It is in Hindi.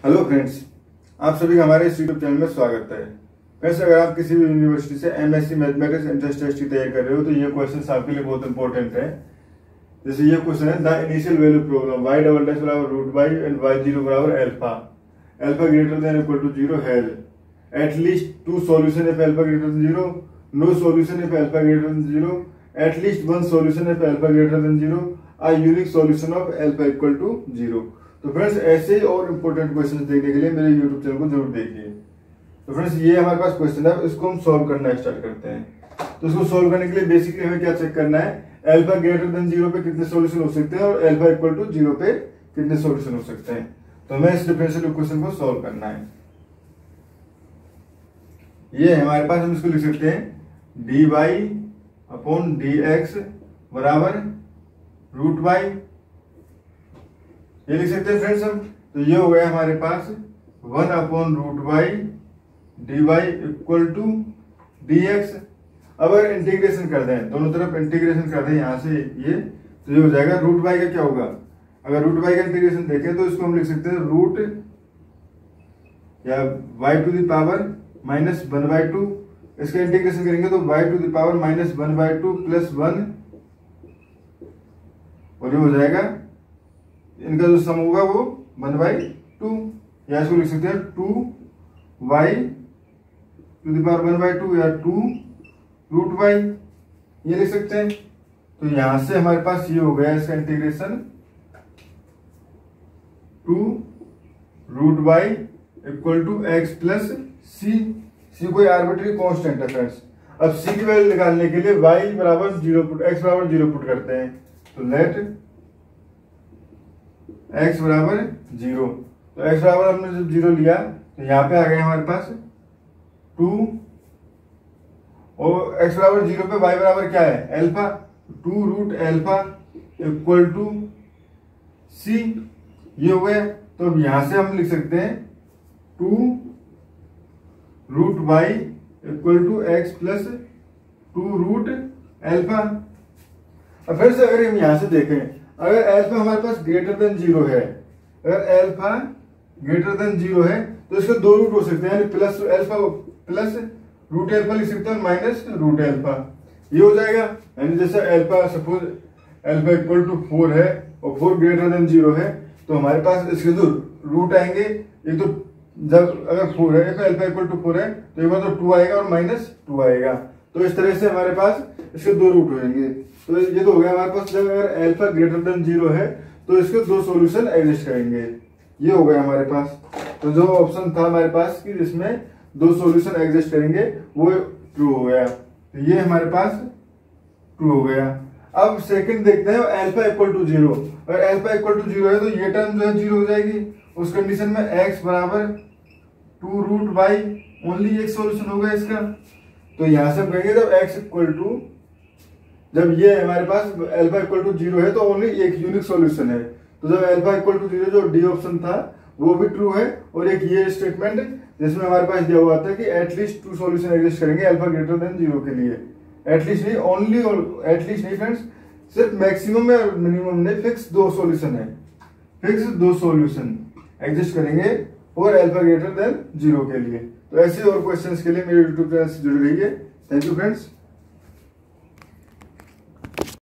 हेलो फ्रेंड्स, आप सभी का हमारे इस यूट्यूब चैनल में स्वागत है। फ्रेंड्स, अगर आप किसी भी यूनिवर्सिटी से एमएससी मैथमेटिक्स एंट्रेंस टेस्ट की तैयारी कर रहे हो तो ये क्वेश्चन आपके लिए बहुत इंपॉर्टेंट है। जैसे ये क्वेश्चन है, the initial value problem y double dash बराबर रूट y एंड y0 बराबर alpha, alpha greater than equal to 0 has at least two solution if alpha greater than 0, no solution if alpha greater than 0, at least one solution if alpha greater than 0, a unique solution of alpha equal to 0। तो फ्रेंड्स, ऐसे ही और इम्पोर्टेंट क्वेश्चन देखने के लिए मेरे यूट्यूब चैनल को जरूर देखिए। तो फ्रेंड्स, ये हमारे पास क्वेश्चन है, इसको हम सॉल्व करना स्टार्ट करते हैं। तो इसको सॉल्व करने के लिए बेसिकली हमें क्या चेक करना है, अल्फा ग्रेटर देन 0 पे कितने सॉल्यूशन हो सकते हैं और अल्फा इक्वल टू 0 पे कितने सॉल्यूशन हो सकते हैं। तो हमें इस डिफरेंशियल इक्वेशन को सॉल्व करना है। ये हमारे पास, हम इसको लिख सकते हैं dy अपॉन dx बराबर रूट y, ये लिख सकते हैं फ्रेंड्स हम। तो ये हो गया हमारे पास 1 upon root y d y equal to dx। अब अगर इंटीग्रेशन कर दें, दोनों तरफ इंटीग्रेशन कर दें यहाँ से ये, तो ये हो जाएगा रूट वाई का क्या होगा, अगर रूट वाई का इंटीग्रेशन देखें तो इसको हम लिख सकते हैं रूट या y to the power minus 1/2, इसका इंटीग्रेशन करेंगे तो y to the power minus 1/2 plus 1, और ये हो जाएगा, इनका जो सम होगा वो 1/2, या इसको लिख सकते हैं 2y टू द पावर 1/2 या 2 रूट y, ये लिख सकते हैं। तो यहां से हमारे पास ये हो गया इसका integration 2 root y equal to x plus c कोई आर्बिट्री कांस्टेंट है फ्रेंड्स। अब c की वैल्यू निकालने के लिए y बराबर 0 पुट, x बराबर 0 पुट करते हैं। तो लेट x बराबर 0, तो x बराबर हमने जब 0 लिया तो यहाँ पे आ गया हमारे पास 2, और x बराबर 0 पे y बराबर क्या है, alpha, 2 root alpha equal to c, ये हो गया। तो अब यहां से हम लिख सकते हैं 2 root y equal to x plus 2 root alpha. अब फिर से अगर हम यहां से देखें, अगर अल्फा हमारे पास ग्रेटर देन 0 है, अगर अल्फा ग्रेटर देन 0 है तो इसके दो रूट हो सकते हैं, यानी plus alpha plus root alpha लिख सकते हैं माइनस रूट अल्फा, ये हो जाएगा। यानी जैसे alpha, suppose alpha equal to 4 है और 4 ग्रेटर देन 0 है, तो हमारे पास इसके जो रूट आएंगे, एक तो जब अगर 4 है, अल्फा इक्वल टू 4 है तो एक बार तो 2 आएगा और माइनस 2 आएगा। तो इस तरह से हमारे पास इसके दो रूट हो जाएंगे। तो ये तो हो गया हमारे पास, जब अगर अल्फा ग्रेटर देन 0 है तो इसके दो सॉल्यूशन एग्जिस्ट करेंगे, ये हो गया हमारे पास। तो जो ऑप्शन था हमारे पास कि जिसमें दो सॉल्यूशन एग्जिस्ट करेंगे वो ट्रू हो गया, तो ये हमारे पास ट्रू हो गया। अब सेकंड देखते हैं, अल्फा इक्वल टू 0, अगर अल्फा इक्वल टू 0 है तो ये टर्म जो है 0 हो जाएगी। उस कंडीशन में x बराबर 2 रूट वाई, ओनली एक सॉल्यूशन होगा इसका। तो यहां से कहेंगे जब x इक्वल टू, जब ये हमारे पास अल्फा इक्वल टू 0 है तो ओनली एक यूनिक सॉल्यूशन है। तो जब अल्फा इक्वल टू 0, जो डी ऑप्शन था वो भी ट्रू है, और एक ये स्टेटमेंट जिसमें हमारे पास दिया हुआ था कि एटलीस्ट 2 सॉल्यूशन एग्जिस्ट करेंगे अल्फा ग्रेटर देन 0 के लिए। एटलीस्ट नहीं, ओनली, एटलीस्ट नहीं फ्रेंड्स, सिर्फ मैक्सिमम या मिनिमम नहीं, फिक्स 2 सॉल्यूशन है, फिक्स 2 सॉल्यूशन एग्जिस्ट करेंगे और अल्फा ग्रेटर देन 0 के लिए। तो ऐसे और क्वेश्चंस के लिए मेरे यूट्यूब चैनल से जुड़े रहिए। Thank you friends.